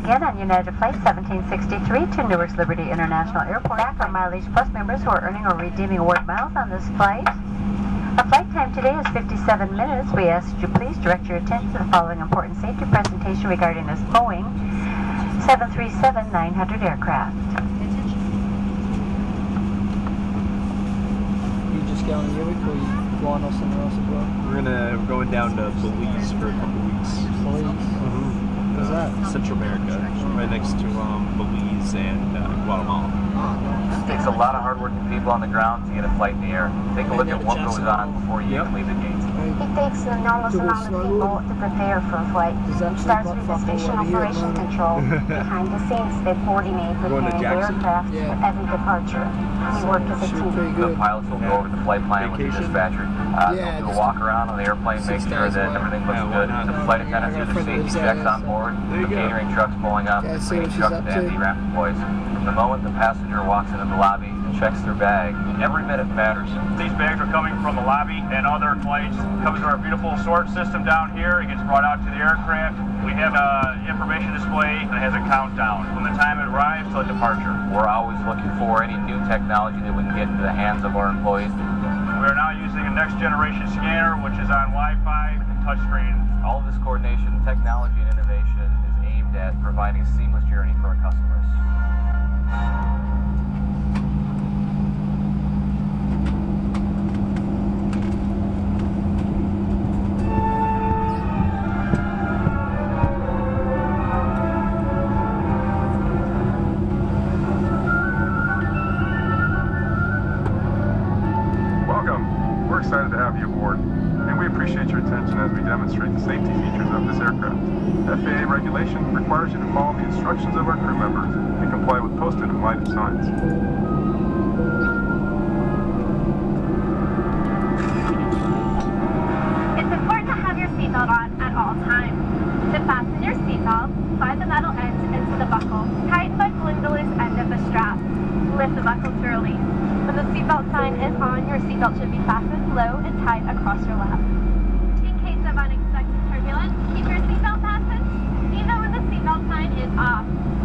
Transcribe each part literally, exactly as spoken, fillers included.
again on United Flight seventeen sixty-three to Newark's Liberty International Airport. Back for Mileage Plus members who are earning or redeeming award miles on this flight. Our flight time today is fifty-seven minutes. We ask that you please direct your attention to the following important safety presentation regarding this Boeing seven thirty-seven nine hundred aircraft. You just going to Newark or you flying off somewhere else as well? We're gonna we're going down to Belize for a couple weeks. Belize? Mm-hmm. Where's that? Central America, right next to um, Belize and uh, Guatemala. It takes a lot of hardworking people on the ground to get a flight in the air. Take a look at what goes on before you Yep. leave the gates. It takes an enormous amount of people to prepare for a flight. It starts with the Station Operation Control. Behind the scenes, they coordinate preparing the aircraft Yeah. for every departure. We work as a Should be team. pretty The good. pilots will go over the flight plan with the Vacation? dispatcher. Uh, Yeah, they'll do a just walk around on the airplane, make six sure days that away. everything looks Yeah, why good. not? The flight attendants I do got a the friend that safety lives checks there, on so- board. There you The go. catering trucks pulling up, Yeah, the see what cleaning she's trucks up with to. anti-wrap employees. The moment the passenger walks into the lobby and checks their bag, every minute matters. These bags are coming from the lobby and other flights. Comes to our beautiful sort system down here. It gets brought out to the aircraft. We have an information display that has a countdown from the time it arrives till departure. We're always looking for any new technology that we can get into the hands of our employees. We are now using a next generation scanner, which is on Wi-Fi and touchscreen. All of this coordination, technology, and innovation is aimed at providing a seamless journey for our customers. Welcome. We're excited to have you aboard, and we appreciate your attention as we demonstrate the safety features of this aircraft. F A A regulation requires you to follow the instructions of our crew members and comply with posted and lighted signs. It's important to have your seatbelt on at all times. To fasten your seatbelt, slide the metal end into the buckle. Tighten by pulling the loose end of the strap. Lift the buckle to release. When the seatbelt sign is on, your seatbelt should be fastened low and tight across your lap. In case of unexpected turbulence, keep your seatbelt fastened even when the seatbelt sign is off.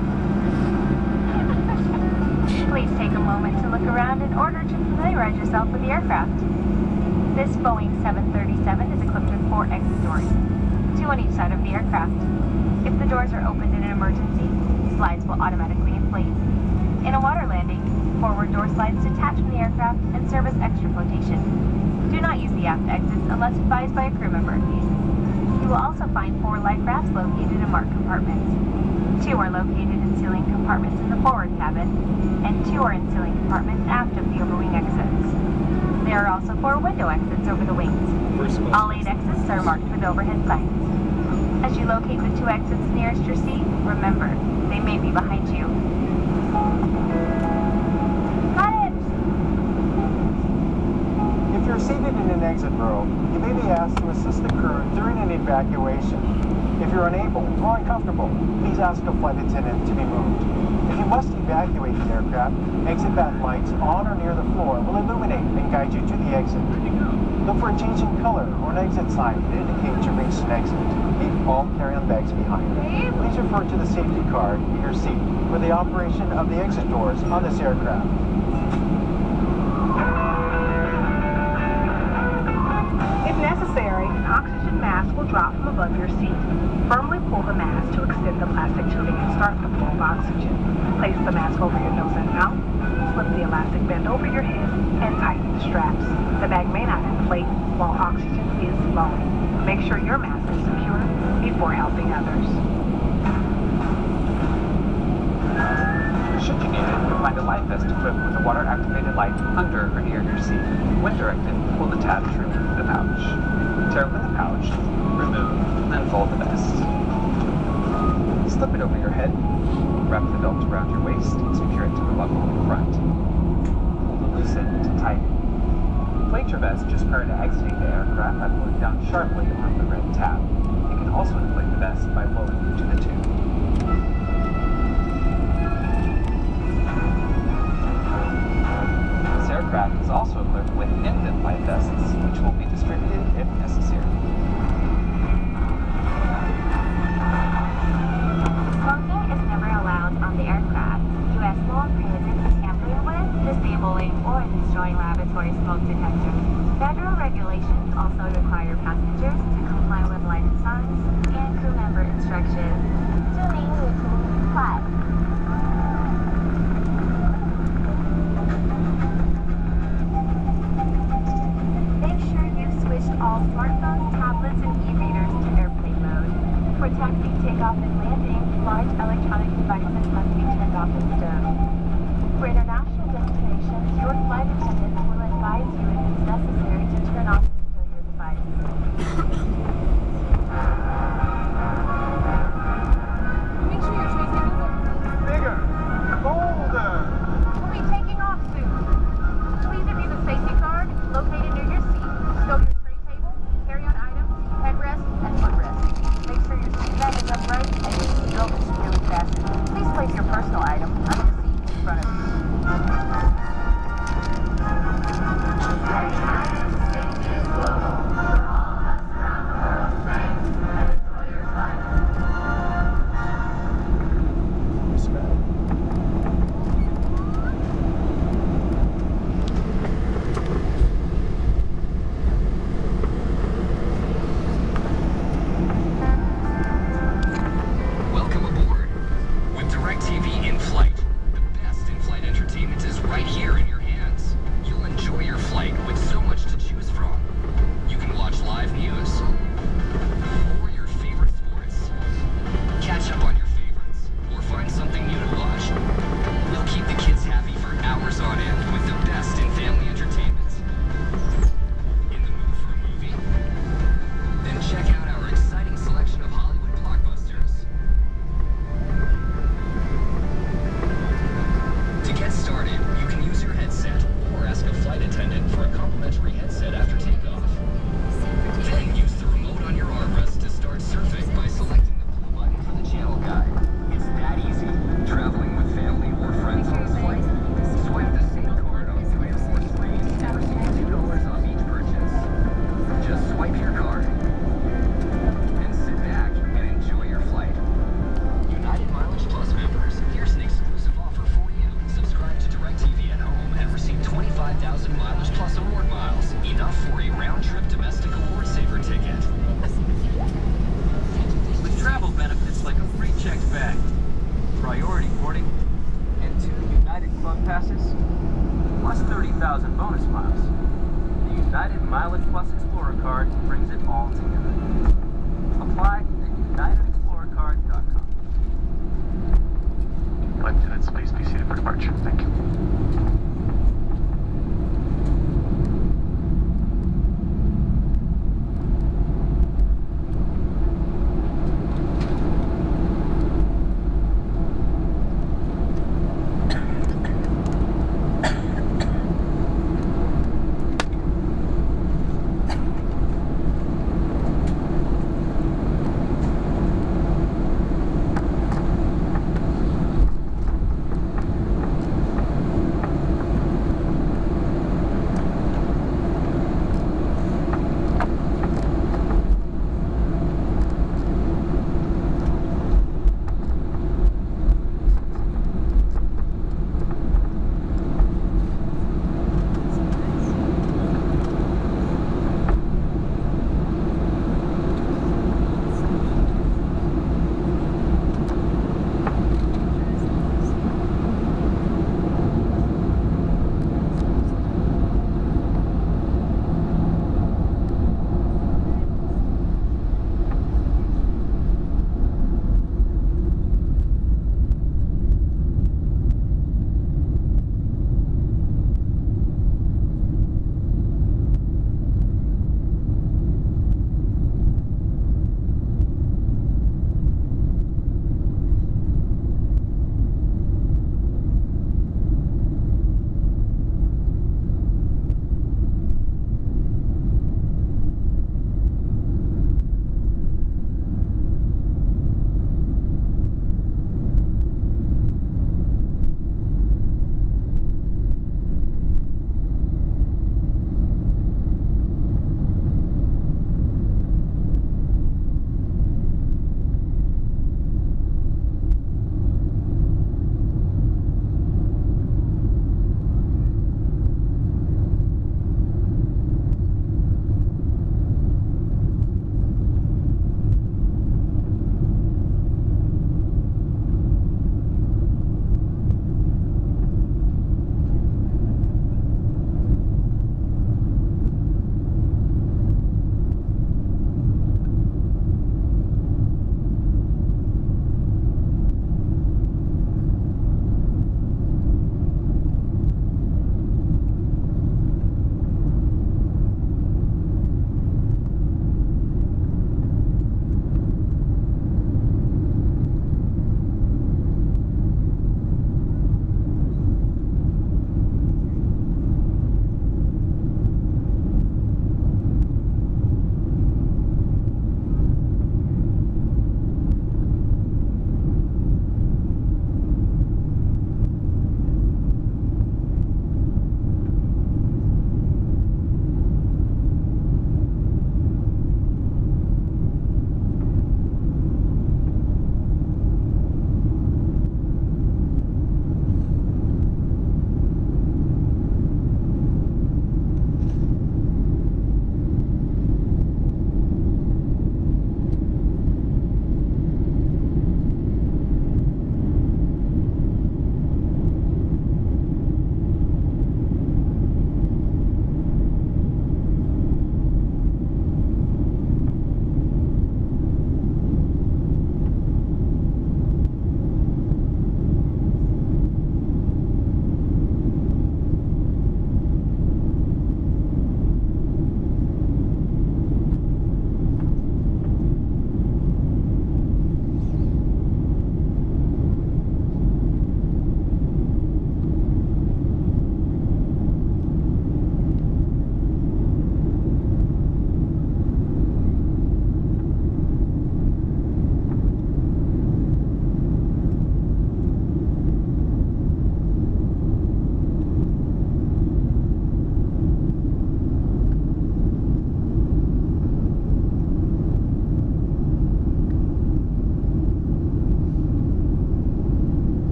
Please take a moment to look around in order to familiarize yourself with the aircraft. This Boeing seven thirty-seven is equipped with four exit doors, two on each side of the aircraft. If the doors are opened in an emergency, slides will automatically inflate. In a water landing, forward door slides detach from the aircraft and serve as extra flotation. Do not use the aft exits unless advised by a crew member. You will also find four life rafts located in marked compartments. Two are located in ceiling compartments in the forward cabin, and two are in ceiling compartments aft of the overwing exits. There are also four window exits over the wings. All eight exits are marked with overhead signs. As you locate the two exits nearest your seat, remember, they may be behind you. If you're seated in an exit row, you may be asked to assist the crew during an evacuation. If you're unable or uncomfortable, please ask a flight attendant to be moved. If you must evacuate the aircraft, exit back lights on or near the floor will illuminate and guide you to the exit. Look for a change in color or an exit sign that indicates you reached an exit. Leave all carry-on bags behind. Please refer to the safety card in your seat for the operation of the exit doors on this aircraft. If necessary, an oxygen mask will drop from above your seat. Firmly pull the mask to extend the plastic tubing and start the flow of oxygen. Place the mask over your nose and mouth. Slip the elastic band over your head and tighten the straps. The bag may not inflate while oxygen is flowing. Make sure your mask is secure before helping others. Should you need it, you'll find a life vest equipped with a water-activated light under or near your seat. When directed, pull the tab to remove the pouch. Tear open the pouch, remove, and fold the vest. Slip it over your head, wrap the belt around your waist, and secure it to the buckle in front. Pull the loose end to tighten. Inflate your vest just prior to exiting the aircraft by pulling down sharply on the red tab. You can also inflate the vest by blowing into the tube. This aircraft is also equipped with infant life vests, which will be distributed if necessary. Smoking are prohibited tampering with, disabling, or destroying laboratory smoke detectors. Federal regulations also require passengers to comply with lighted signs and crew member instructions. Tuning routine flight. Make sure you've switched all smartphones, tablets, and e-readers to airplane mode. For taxi, takeoff, and landing, large electronic devices must be turned off and stowed. For international destinations, your flight attendants will advise you if it's necessary to turn off and stow your device. Make sure your tray tables are clean. Bigger, bolder. We'll be taking off soon. Please review the safety card located near your seat. Stow your tray table, carry-on items, headrest, and footrest. Make sure your seat bag is upright and your seatbelt is securely fastened. Please place your personal item under the seat in front of you. Welcome aboard. With DirecTV in flight, the best in-flight entertainment is right here in your hands. You'll enjoy your flight with so much to choose from. You can watch live news or your favorite sports. Catch up on your favorites or find something new to watch. We'll keep the kids happy for hours on end with the best in family entertainment. In the mood for a movie? Then check out our exciting selection of Hollywood blockbusters. To get started, you can use your headset or ask a flight attendant for a complimentary headset after takeoff. Then use the remote on your armrest to start surfing by selecting the blue button for the channel guide. It's that easy. Traveling with family or friends on this flight? Swipe the same card on three or more screens and receive two dollars off each purchase. Just swipe your card. Then sit back and enjoy your flight. United Mileage Plus members, here's an exclusive offer for you. Subscribe to DirecTV at home and receive twenty-five thousand Mileage Plus award miles, enough for a round-trip domestic award saver ticket. With travel benefits like a free checked bag, priority boarding, and two United Club passes, plus thirty thousand bonus miles, the United Mileage Plus Explorer card brings it all together. Apply at united explorer card dot com. Flight attendants, please be seated for departure. Thank you.